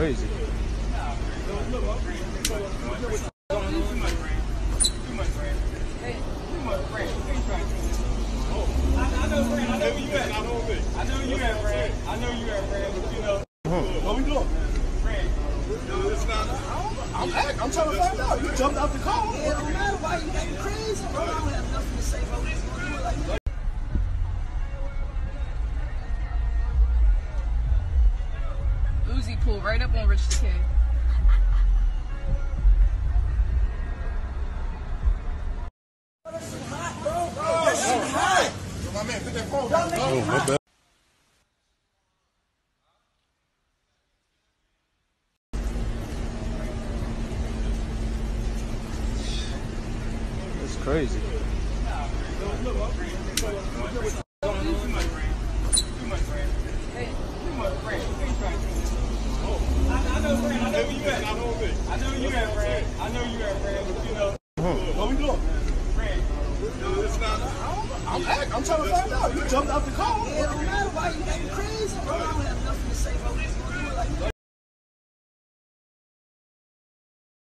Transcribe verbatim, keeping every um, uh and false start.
crazy. I know, Fran. I know where you at. I know you at, Fran. I know you at, Fran. But you know, what we doing, Fran? It's not. I'm act, I'm trying to find out. You jumped out the car. It don't matter why you acting crazy, bro. I don't have nothing to say about this. You do it like that. Uzi pulled right up on Rich the Kid. My man, put that phone down. Oh, my bad. It's crazy. I know, Fran. I know where you at. I know you at, Fran. I know you at, Fran. But you know, what we doing, Fran? It's not. I'm act, I'm trying to find out. You jumped out the car. It don't matter why you acting crazy, bro. I don't have nothing to say about this. You do it like that.